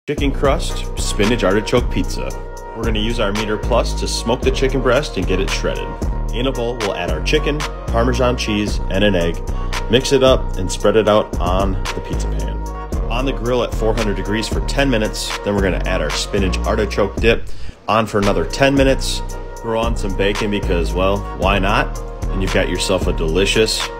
Chicken crust, spinach artichoke pizza. We're going to use our Meter Plus to smoke the chicken breast and get it shredded. In a bowl, we'll add our chicken, Parmesan cheese, and an egg. Mix it up and spread it out on the pizza pan. On the grill at 400 degrees for 10 minutes. Then we're going to add our spinach artichoke dip on for another 10 minutes. Throw on some bacon because, well, why not? And you've got yourself a delicious